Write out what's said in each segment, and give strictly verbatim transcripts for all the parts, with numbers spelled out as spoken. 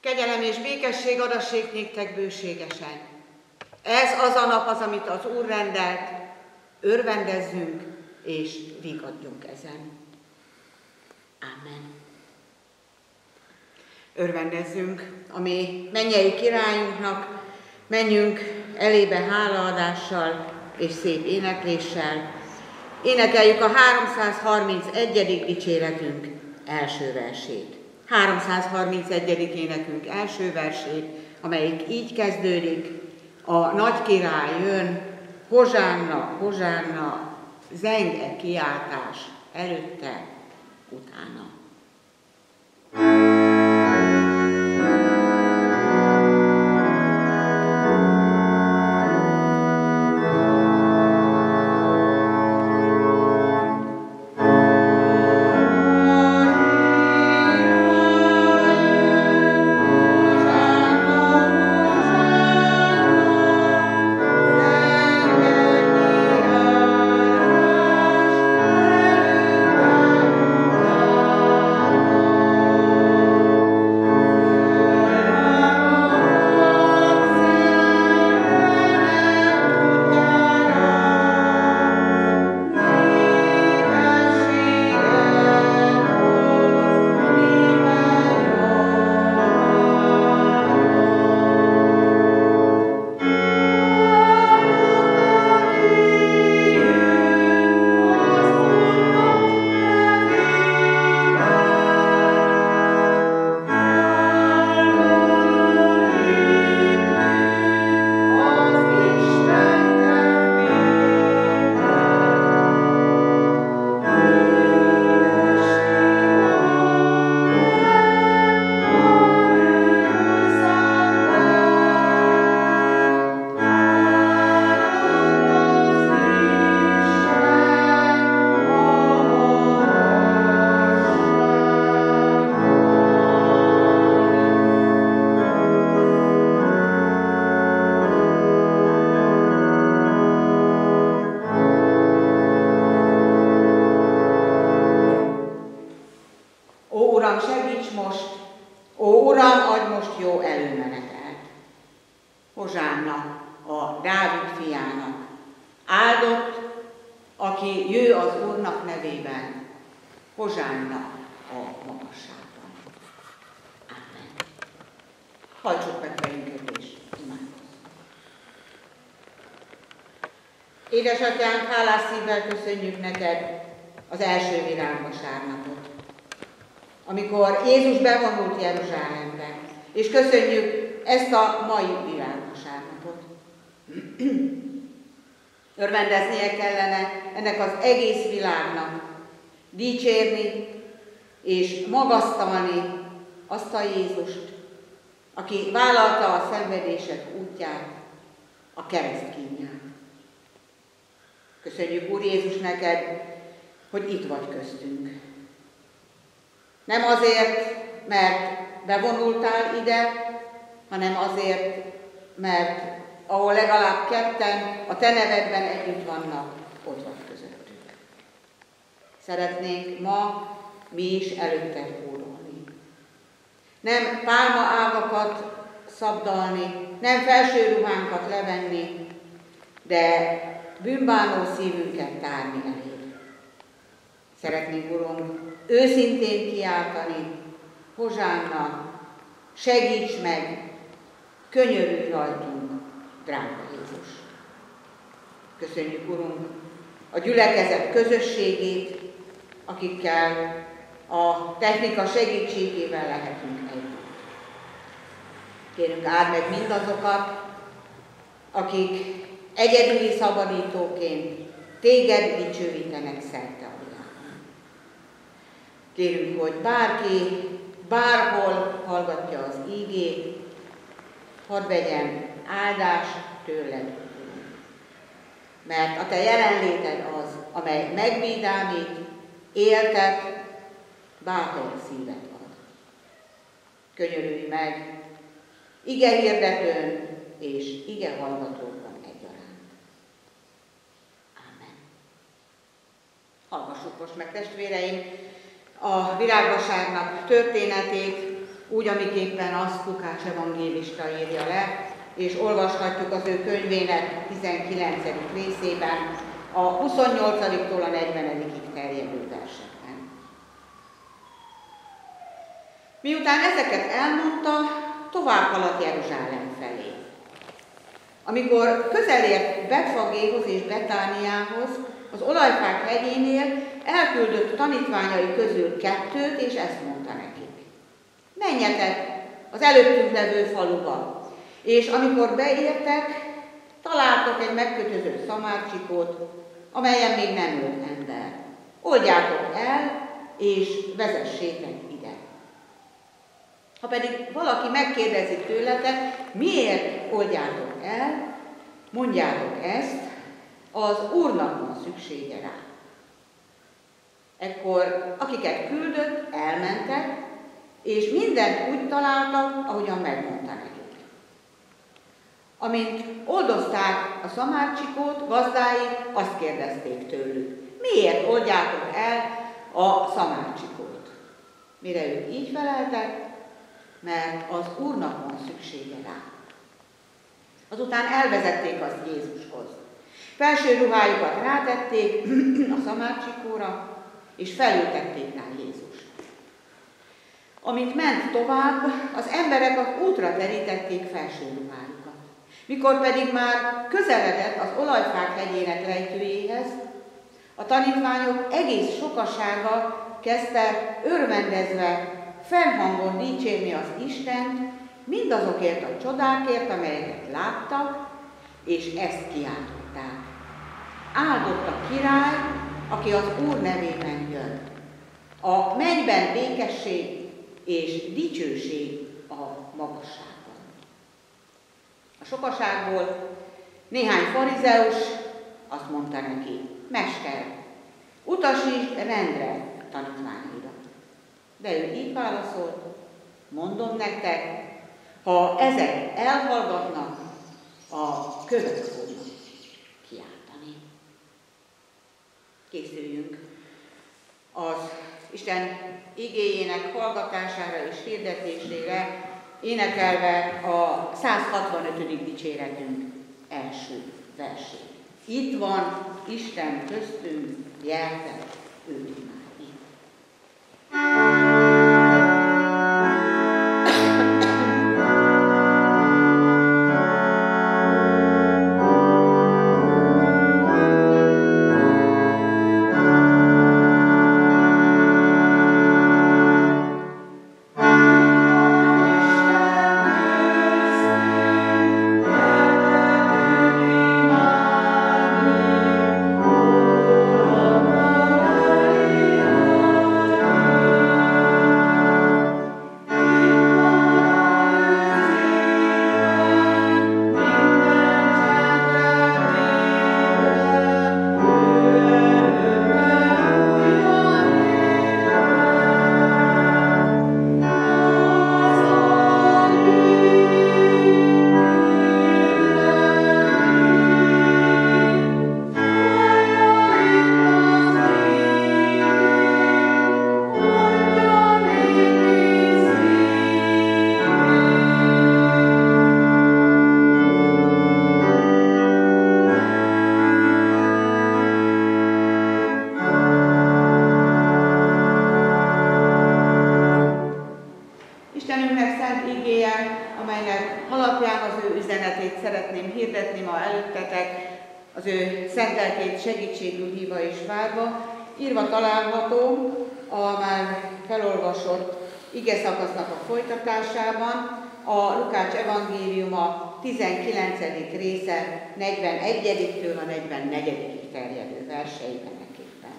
Kegyelem és békesség adassék néktek bőségesen. Ez az a nap az, amit az Úr rendelt, örvendezzünk és vigadjunk ezen. Amen. Örvendezzünk a mi mennyei királyunknak, menjünk elébe hálaadással és szép énekléssel. Énekeljük a háromszázharmincegyedik dicséretünk első versét. háromszázharmincegyedik énekünk első versét, amelyik így kezdődik: a nagy király jön, hozsánna, hozsánna, zeng-e kiáltás előtte, utána. Édesatyánk, hálás szívvel köszönjük neked az első virágvasárnapot, amikor Jézus bevonult Jeruzsálembe, és köszönjük ezt a mai virágvasárnapot. Örvendeznie kellene ennek az egész világnak, dicsérni és magasztalni azt a Jézust, aki vállalta a szenvedések útját, a keresztkínját. Köszönjük, Úr Jézus, neked, hogy itt vagy köztünk. Nem azért, mert bevonultál ide, hanem azért, mert ahol legalább ketten a te nevedben együtt vannak, ott vagy közöttük. Szeretnénk ma mi is előtted hódolni. Nem pálmaágakat szabdalni, nem felső ruhánkat levenni, de bűnbánó szívünket tárni eléd. Szeretnénk, Urunk, őszintén kiáltani: hozsánna, segíts meg, könyörülj rajtunk, drága Jézus. Köszönjük, Urunk, a gyülekezet közösségét, akikkel a technika segítségével lehetünk együtt. Kérünk, áld meg mindazokat, akik egyedüli szabadítóként téged dicsőítenek szerte a világon. Kérünk, hogy bárki bárhol hallgatja az ígét, hadd vegyen áldást tőled, mert a te jelenléted az, amely megvidámít, éltet, bátor szívet ad. Könyörülj meg ige hirdetőn és ige hallgatókban egyaránt. Ámen. Hallgassuk most meg, testvéreim, a virágvasárnap történetét, úgy, amiképpen azt Lukács evangélista írja le, és olvashatjuk az ő könyvének tizenkilencedik részében, a huszonnyolcadiktól a negyvenedikig terjedő versekben. Miután ezeket elmondta, tovább haladt Jeruzsálem felé. Amikor közelért Betfagéhoz és Betániához, az Olajfák hegyénél elküldött tanítványai közül kettőt, és ezt mondta nekik: menjetek az előttünk levő faluba, és amikor beértek, találtok egy megkötözött szamárcsikót, amelyen még nem ült ember. Oldjátok el, és vezessétek ide. Ha pedig valaki megkérdezi tőletek, miért oldjátok el, mondjátok ezt, az Úrnak van szüksége rá. Ekkor akiket küldött, elmentek, és mindent úgy találtak, ahogyan megmondta nekik. Amint oldozták a szamárcsikót, gazdái azt kérdezték tőlük: miért oldjátok el a szamárcsikót? Mire ők így feleltek: mert az Úrnak van szüksége rá. Azután elvezették azt Jézushoz. Felső ruhájukat rátették a szamárcsikóra, és felültették rá Jézust. Amint ment tovább, az emberek az útra terítették felső ruhájukat. Mikor pedig már közeledett az Olajfák hegyének lejtőjéhez, a tanítványok egész sokasága kezdte örvendezve fennhangon dicsérni az Istent mindazokért a csodákért, amelyeket láttak, és ezt kiáltották: áldott a király, aki az Úr nevében jön. A mennyben békesség és dicsőség a magasságban. A sokaságból néhány farizeus azt mondta neki: mester, utasítsd rendre tanítványaira. De ő így válaszolt: mondom nektek, ha ezek elhallgatnak, a kövek fognak kiáltani. Készüljünk az Isten igéjének hallgatására és hirdetésére, énekelve a százhatvanötödik dicséretünk első versét. Itt van Isten köztünk, gyertek őt imádni. Az ő szenteltét segítségül hívva és várva, írva található a már felolvasott ige szakasznak a folytatásában, a Lukács evangéliuma tizenkilencedik része negyvenegyediktől a negyvennegyedikig terjedő verseibeneképpen.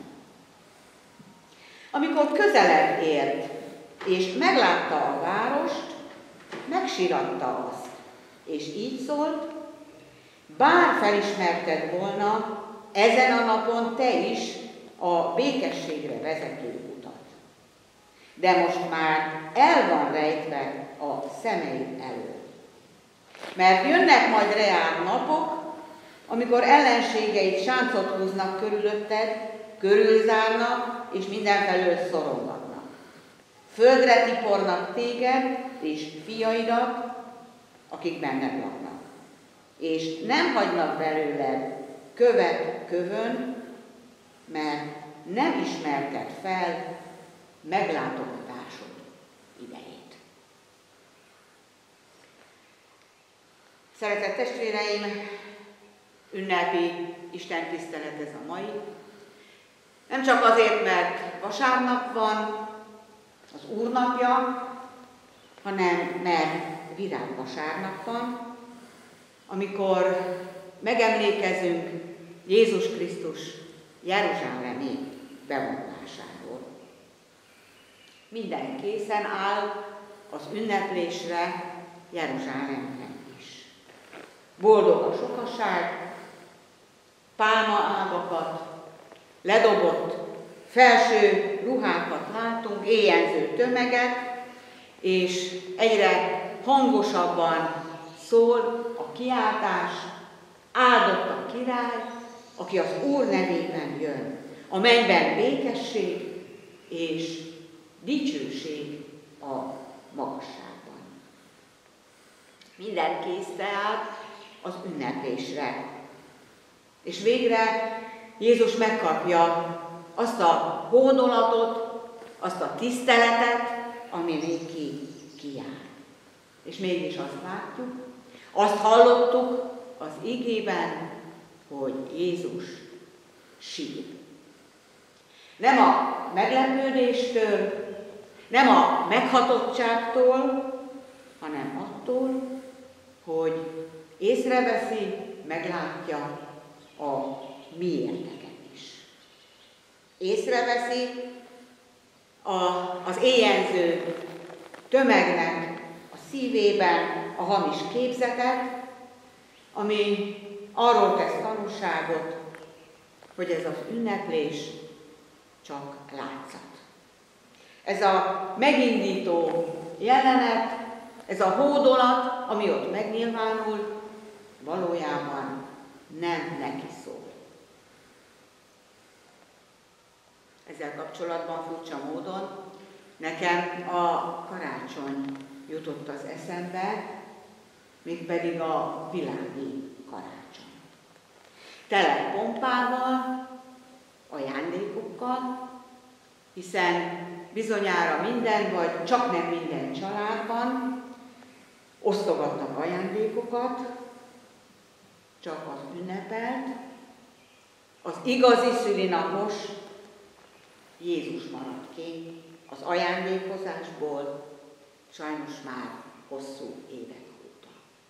Amikor közelebb ért, és meglátta a várost, megsiratta azt, és így szólt: bár felismerted volna ezen a napon te is a békességre vezető utat. De most már el van rejtve a szemeid elől. Mert jönnek majd reád napok, amikor ellenségeid sáncot húznak körülötted, körülzárnak és mindenfelől szorongatnak. földre tipornak téged és fiaidat, akik benned laknak, és nem hagynak belőled követ kövön, mert nem ismerted fel meglátogatásod idejét. Szeretett testvéreim, ünnepi istentisztelet ez a mai. Nem csak azért, mert vasárnap van, az Úr napja, hanem mert virágvasárnap van, amikor megemlékezünk Jézus Krisztus jeruzsálemi bevonulásáról. Minden készen áll az ünneplésre Jeruzsálemben is. Boldog a sokaság, pálmaágakat, ledobott felső ruhákat látunk, éjjelző tömeget, és egyre hangosabban szól a kiáltás, áldott a király, aki az Úr nevében jön. A mennyben békesség és dicsőség a magasságban. Minden kész tehát az ünneplésre. És végre Jézus megkapja azt a hódolatot, azt a tiszteletet, ami néki kijár. És mégis azt látjuk, azt hallottuk az igében, hogy Jézus sír. Nem a meglepődéstől, nem a meghatottságtól, hanem attól, hogy észreveszi, meglátja a miérteket is. Észreveszi a, az éjjelző tömegnek a szívében a hamis képzetet, ami arról tesz tanúságot, hogy ez az ünneplés csak látszat. Ez a megindító jelenet, ez a hódolat, ami ott megnyilvánul, valójában nem neki szól. Ezzel kapcsolatban furcsa módon nekem a karácsony jutott az eszembe, mégpedig a világi karácsony. Tele pompával, ajándékokkal, hiszen bizonyára minden, vagy csak nem minden családban osztogatnak ajándékokat, csak az ünnepelt, az igazi szülinapos Jézus maradt ki az ajándékozásból, sajnos már hosszú évek óta.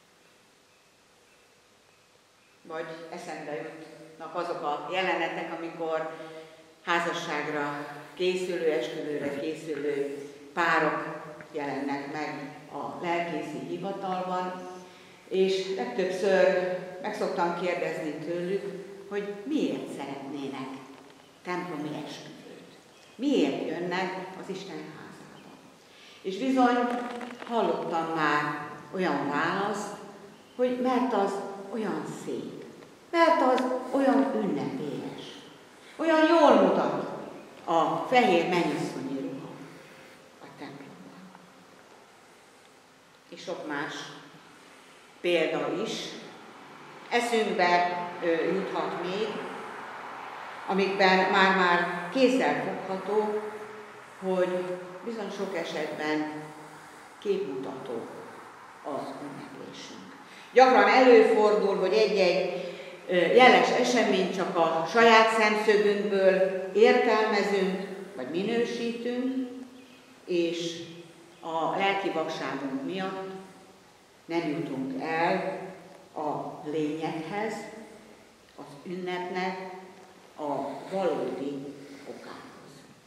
Vagy eszembe jutnak azok a jelenetek, amikor házasságra készülő, esküvőre készülő párok jelennek meg a lelkészi hivatalban, és legtöbbször meg szoktam kérdezni tőlük, hogy miért szeretnének templomi esküvőt. Miért jönnek az Isten házába. És bizony hallottam már olyan választ, hogy mert az olyan szép, mert az olyan ünnepélyes, olyan jól mutat a fehér mennyasszonyi ruha a templomban. És sok más példa is eszünkbe juthat még, amikben már-már kézzel fogható, hogy bizony sok esetben képmutató az ünneplésünk. Gyakran előfordul, hogy egy-egy jeles eseményt csak a saját szemszögünkből értelmezünk, vagy minősítünk, és a lelki vakságunk miatt nem jutunk el a lényeghez, az ünnepnek a valódi okához.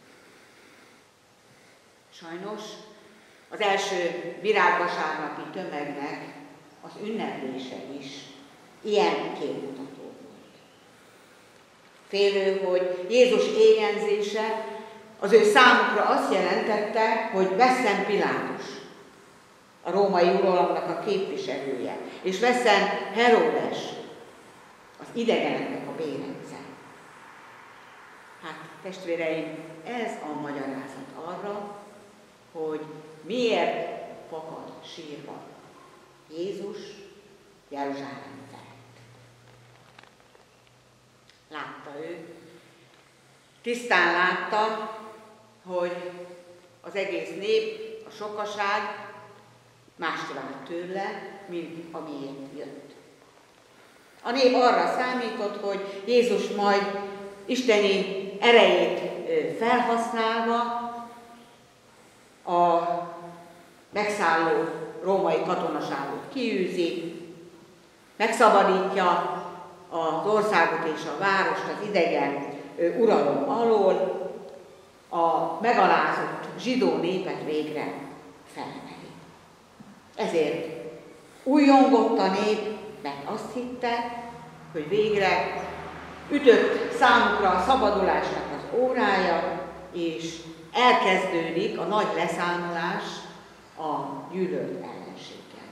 Sajnos az első virágvasárnapi tömegnek az ünneplése is ilyen képmutató volt. Félő, hogy Jézus éjjelzése az ő számukra azt jelentette, hogy vesszen Pilátus, a római uralomnak a képviselője, és vesszen Heródes, az idegeneknek a bérence. Hát, testvéreim, ez a magyarázat arra, hogy miért fakad sírva Jézus Jeruzsálem felett. Látta ő, tisztán látta, hogy az egész nép, a sokaság mást várt tőle, mint amiért jött. A nép arra számított, hogy Jézus majd isteni erejét felhasználva a megszálló római katonaságot kiűzi, megszabadítja az országot és a várost az idegen uralom alól, a megalázott zsidó népet végre felemeli. Ezért újjongott a nép, mert azt hitte, hogy végre ütött számukra a szabadulásnak az órája, és elkezdődik a nagy leszámolás a gyűlölt ellenséggel.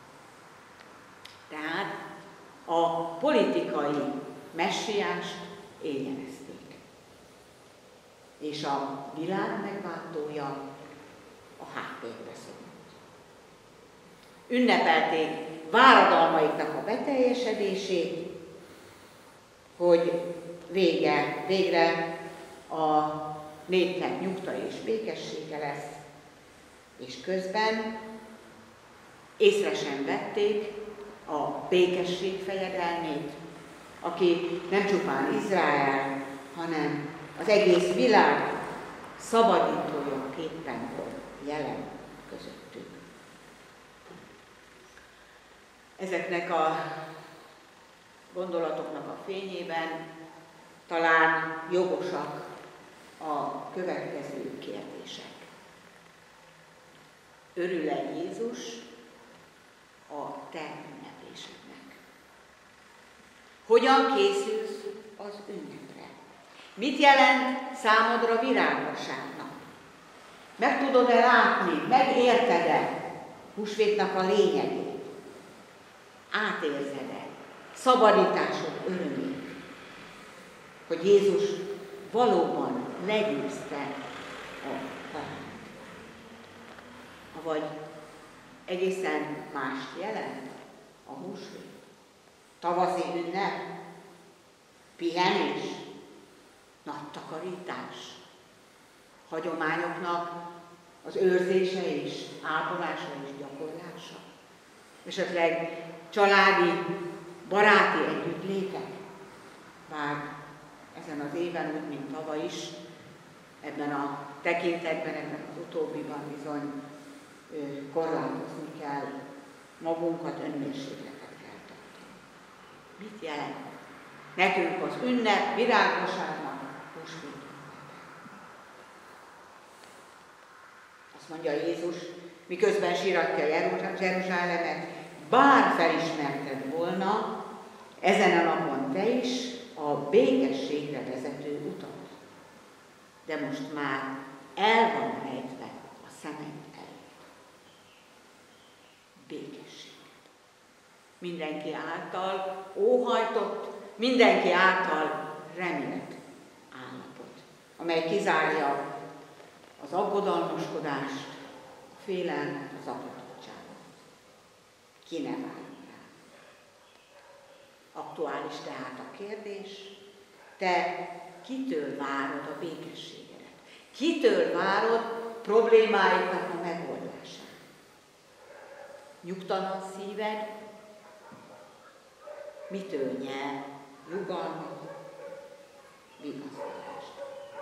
Tehát a politikai messiást éjjelezték, és a világ megváltója a háttérbe szorult. Ünnepelték váradalmaiknak a beteljesedését, hogy vége, végre a népnek nyugta és békessége lesz, és közben észre sem vették a békesség fejedelmét, aki nem csupán Izrael, hanem az egész világ szabadítójaképpen volt jelen közöttük. Ezeknek a gondolatoknak a fényében talán jogosak a következő kérdések. Örül-e Jézus a te ünneplésednek? Hogyan készülsz az ünnepre? Mit jelent számodra virágvasárnap? Meg tudod-e látni, megérted-e húsvétnak a lényegét? Átérzed-e szabadításod örömét, hogy Jézus valóban legyőzte a halált? Vagy egészen mást jelent a húsvét? Tavaszi ünnep, pihenés, nagy takarítás, hagyományoknak az őrzése és ápolása és gyakorlása, esetleg családi, baráti együttlétek, bár ezen az éven, úgy, mint tavaly is, ebben a tekintetben, ebben az utóbbiban bizony korlátozni kell magunkat, önmérsékletet kell tartani. Mit jelent nekünk az ünnep, virágvasárnap, húsvét ünnepe? Azt mondja Jézus, miközben síratja Jeruzsálemet, bár felismerted volna ezen a napon te is a békességre vezető utat, de most már el van rejtve a szemed előtt. Békesség. Mindenki által óhajtott, mindenki által remélt állapot, amely kizárja az aggodalmaskodást, a félelmet, az apatottságot. Ki ne várjon rá. Aktuális tehát a kérdés, te kitől várod a békességedet? Kitől várod problémáidnak a megoldását? Nyugtalan szíved? Mitől nyer nyugalmat, vigasztalást?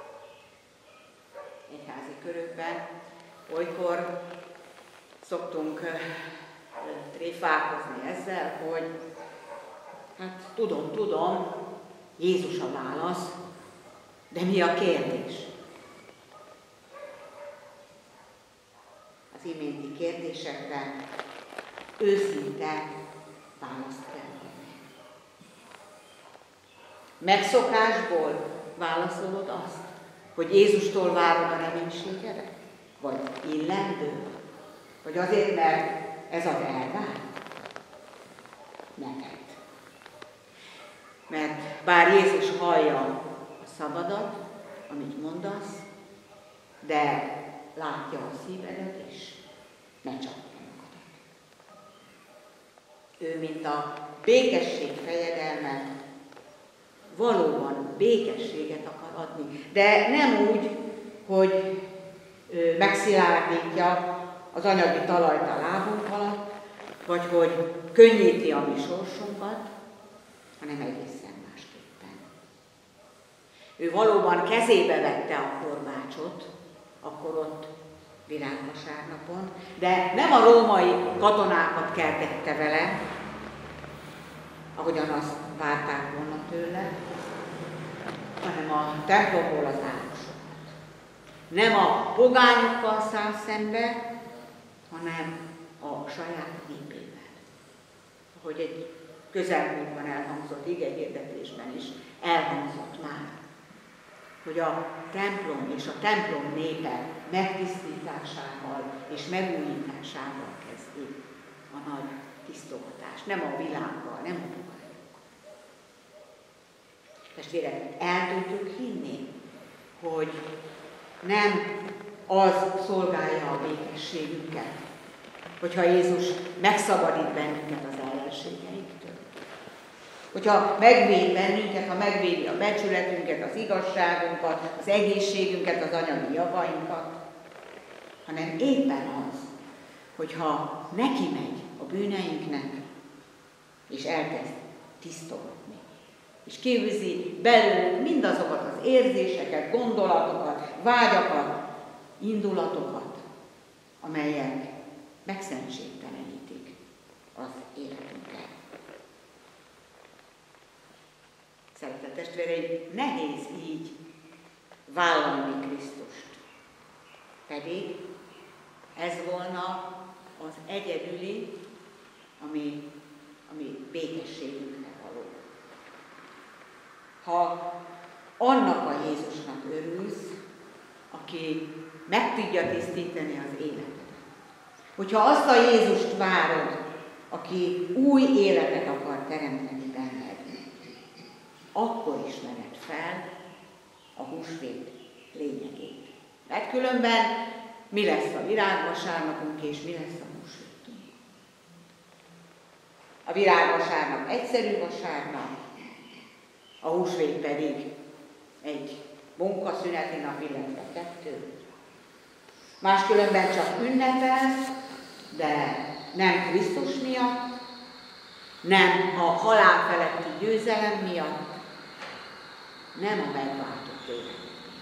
Egyházi körökben olykor szoktunk tréfálkozni ezzel, hogy hát tudom, tudom, Jézus a válasz, de mi a kérdés? Az iménti kérdésekre őszinte választ kell adni. Megszokásból válaszolod azt, hogy Jézustól várod a reménységedet? Vagy illendő? Vagy azért, mert ez az elvár? Neked. Mert bár Jézus hallja a szabadat, amit mondasz, de látja a szívedet is, ne csapja magadat. Ő, mint a békesség fejedelme, valóban békességet akar adni, de nem úgy, hogy megszilárdítja az anyagi talajt a lábunk alatt, vagy hogy könnyíti a mi sorsunkat, hanem egészen másképpen. Ő valóban kezébe vette a korbácsot, akkor ott virágvasárnapon, de nem a római katonákat kergette vele, ahogyan azt várták volna tőle, hanem a templomból az árusokat. Nem a pogányokkal száll szembe, hanem a saját népével. Ahogy egy közelmúltban elhangzott igehirdetésben is elhangzott már, hogy a templom és a templom népe megtisztításával és megújításával kezdi a nagy tisztogatás. Nem a világgal, nem a pogányokkal. Testvérek, el tudjuk hinni, hogy nem az szolgálja a békességünket, hogyha Jézus megszabadít bennünket az ellenségeiktől. Hogyha megvéd bennünket, ha megvédi a becsületünket, az igazságunkat, az egészségünket, az anyagi javainkat, hanem éppen az, hogyha neki megy a bűneinknek, és elkezd tisztogatni. És kiűzi belőlük mindazokat az érzéseket, gondolatokat, vágyakat, indulatokat, amelyek megszentségtelenítik az életünket. Szeretett testvéreim, nehéz így vállalni Krisztust. Pedig ez volna az egyedüli, ami, ami békességünknek való. Ha annak a Jézusnak örülsz, aki meg tudja tisztítani az életedet. Hogyha azt a Jézust várod, aki új életet akar teremteni benned, akkor ismered fel a húsvét lényegét. Mert különben mi lesz a virágvasárnapunk és mi lesz a húsvétunk? A virágvasárnap egyszerű vasárnap, a húsvét pedig egy munkaszüneti nap, illetve kettő. Máskülönben csak ünnepel, de nem Krisztus miatt, nem a halál feletti győzelem miatt, nem a megváltott élet.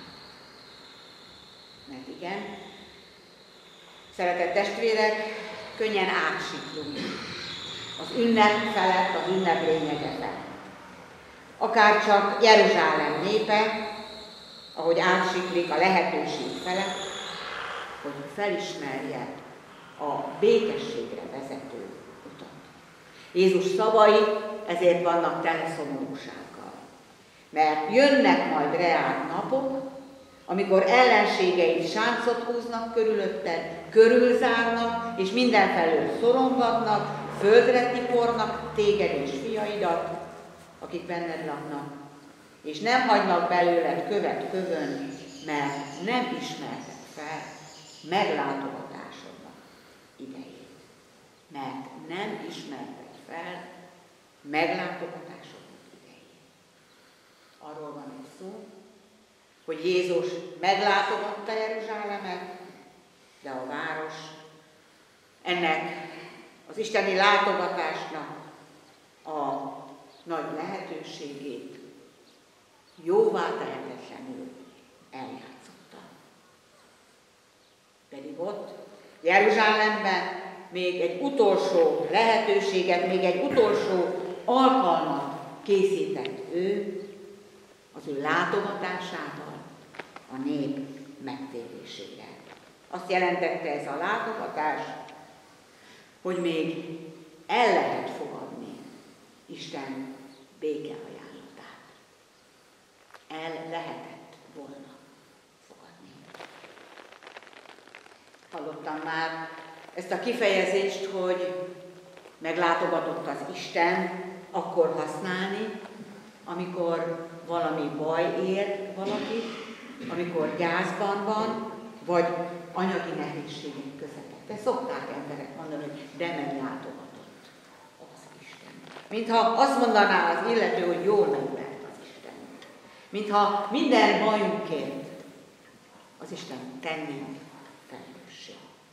Mert igen, szeretett testvérek, könnyen átsiklunk az ünnep felett, az ünnep lényege felett. Akár csak Jeruzsálem népe, ahogy átsiklik a lehetőség felett, hogy felismerje a békességre vezető utat. Jézus szavai ezért vannak tele szomorúsággal. Mert jönnek majd reál napok, amikor ellenségeid sáncot húznak körülötted, körülzárnak, és mindenfelől szorongatnak, földre tipornak téged és fiaidat, akik benned laknak, és nem hagynak belőled követ kövön, mert nem ismertek fel meglátogatásodnak idejét. Mert nem ismertek fel meglátogatásodnak idejét. Arról van egy szó, hogy Jézus meglátogatta Jeruzsálemet, de a város ennek az isteni látogatásnak a nagy lehetőségét jóvá tehetetlenül eljátszotta. Pedig ott, Jeruzsálemben még egy utolsó lehetőséget, még egy utolsó alkalmat készített ő az ő látogatásával a nép megtérésére. Azt jelentette ez a látogatás, hogy még el lehet fogadni Isten békeajánlatát. El lehetett volna fogadni. Hallottam már ezt a kifejezést, hogy meglátogatott az Isten, akkor használni, amikor valami baj ér valakit, amikor gyászban van, vagy anyagi nehézségek közepette. Szokták emberek mondani, hogy de meglátogatott az Isten. Mintha azt mondaná az illető, hogy jól megvert az Isten. Mintha minden bajunkért az Isten tenni felelősség.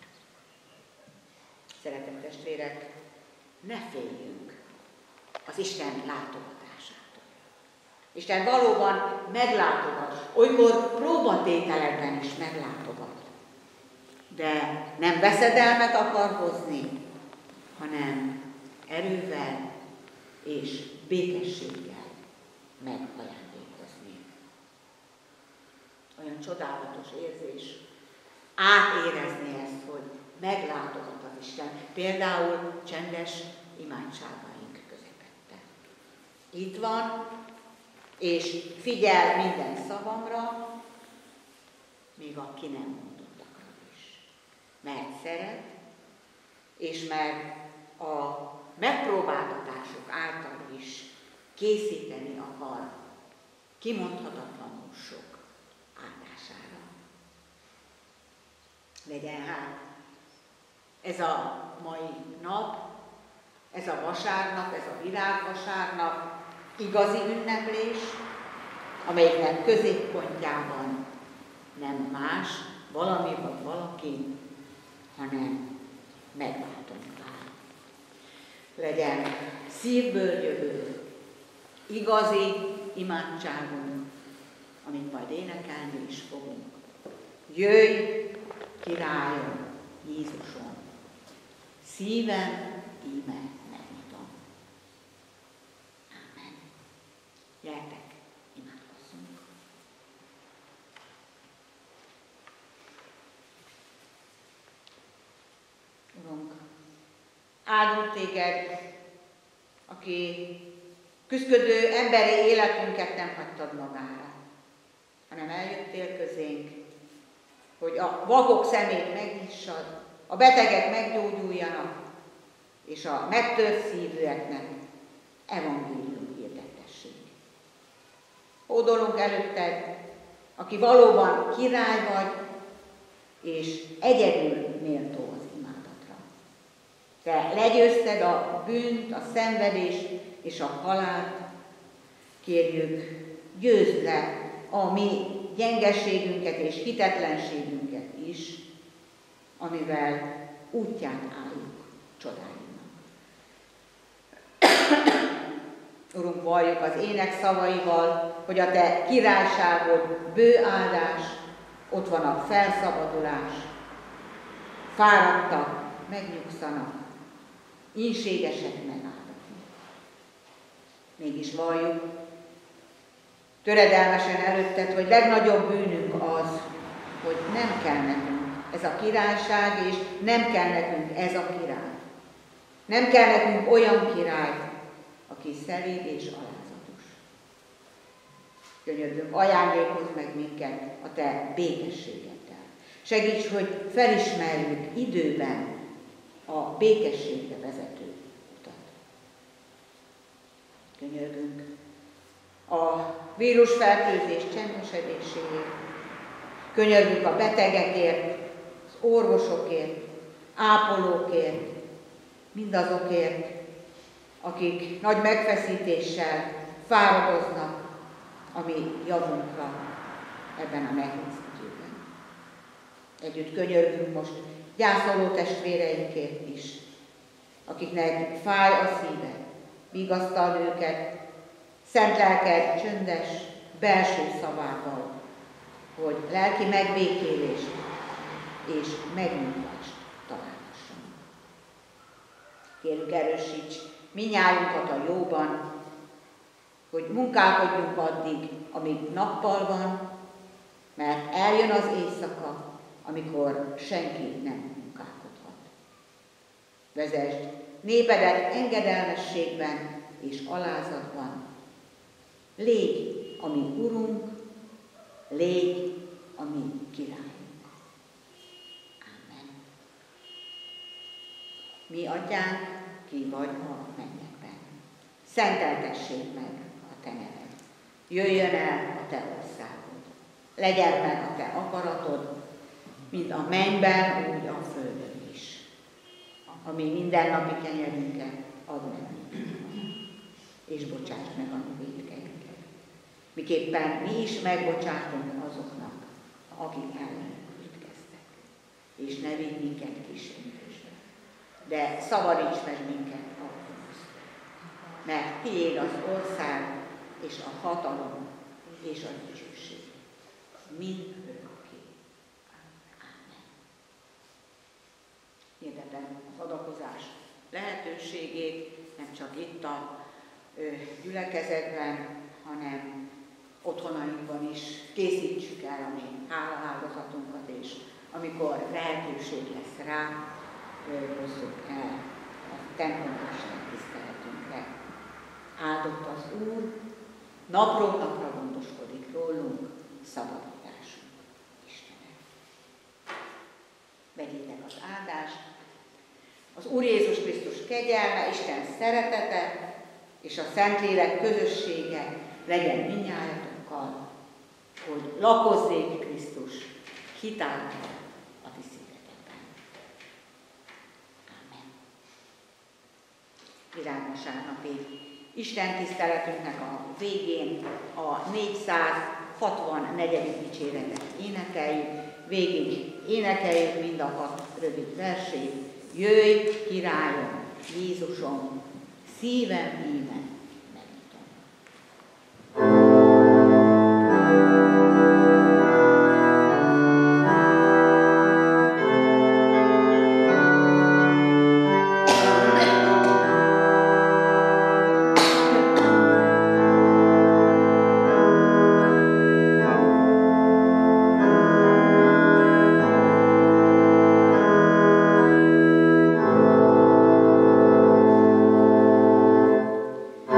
Szeretett testvérek, ne féljünk az Isten látogatásától. Isten valóban meglátogat, olykor próbatételekben is meglátogat. De nem veszedelmet akar hozni, hanem erővel és békességgel megajándékozni. Olyan csodálatos érzés átérezni ezt, hogy meglátogat az Isten. Például csendes imádságaink közepette. Itt van, és figyel minden szavamra, még a ki nem mondottakra is. Mert szeret, és mert a megpróbáltatások által is készíteni akar kimondhatatlanul sok áldására. Legyen hát ez a mai nap, ez a vasárnap, ez a virágvasárnap igazi ünneplés, amelyiknek középpontjában nem más, valami vagy valaki, hanem megváltunk áll. Legyen szívből jövő, igazi imádságunk, amit majd énekelni is fogunk. Jöjj, királyom, Jézusom, szívem íme megnyitom. Ámen. Gyertek, imádkozzunk. Urunk, áldunk téged, aki küszködő emberi életünket nem hagytad magára, hanem eljöttél közénk, hogy a vakok szemét megnyissad, a betegek meggyógyuljanak, és a megtört szívűeknek evangélium hirdettessék. Hódolunk előtted, aki valóban király vagy, és egyedül méltó az imádatra. Te legyőzted a bűnt, a szenvedést és a halált, kérjük, győzd le a mi gyengeségünket és hitetlenségünket is, amivel útján álljuk csodáinak. Urunk, valljuk az ének szavaival, hogy a te királyságod bő áldás, ott van a felszabadulás, fáradtak, megnyugszanak, ínségesek megáldhatnak. Mégis valljuk, töredelmesen előtted, hogy legnagyobb bűnünk az, hogy nem kell nekünk ez a királyság, és nem kell nekünk ez a király. Nem kell nekünk olyan király, aki szelíd és alázatos. Könyörgünk, ajándékozz meg minket a te békességeddel. Segíts, hogy felismerjük időben a békességre vezető utat. Könyörgünk a vírusfertőzés csendesedéséért, könyörgünk a betegekért, az orvosokért, ápolókért, mindazokért, akik nagy megfeszítéssel fáradoznak a mi javunkra ebben a nehéz időben. Együtt könyörgünk most gyászoló testvéreinkért is, akiknek fáj a szíve, vigasztal őket, szent lelked csöndes, belső szavával, hogy lelki megbékélést és megnyugvást találhasson. Kérünk, erősíts minnyájunkat a jóban, hogy munkálkodjunk addig, amíg nappal van, mert eljön az éjszaka, amikor senki nem munkálkodhat. Vezesd népedet engedelmességben és alázatban. Légy a mi Urunk, légy a mi királyunk. Ámen. Mi Atyánk, ki vagy a mennyekben. Szenteltessék meg a te neved. Jöjjön el a te országod. Legyen meg a te akaratod, mint a mennyben, úgy a földön is. Ami mindennapi kenyerünket add meg nekünk, és bocsáss meg a mi vétkeinket. Miképpen mi is megbocsátunk azoknak, akik ellenünk vétkeztek. És ne vigy minket kísértésbe, de szabadíts meg minket a gonosztól. Mert tiéd az ország, és a hatalom, és a dicsőség. Mind örökké. Ámen. Hirdetem az adakozás lehetőségét, nem csak itt a ö, gyülekezetben, hanem otthonainkban is készítsük el a mi hálaáldozatunkat, és amikor lehetőség lesz rá, hozzuk el a templomba Isten tiszteletünkre. Áldott az Úr, napról napra gondoskodik rólunk, szabadításunk Istene. Vegyétek az áldást. Az Úr Jézus Krisztus kegyelme, Isten szeretete és a Szentlélek közössége legyen mindnyájatokkal, hogy lakozzék Krisztus hitáltal a ti szívetekben. Ámen. Virágvasárnapi Isten tiszteletünknek a végén a négyszázhatvannégy. dicséretet énekeljük, végig énekeljük mind a hat rövid versét. Jöjj, királyom, Jézusom, szívem íme megnyitom. Amen.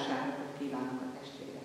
vasárnapot kívánok a testvérek!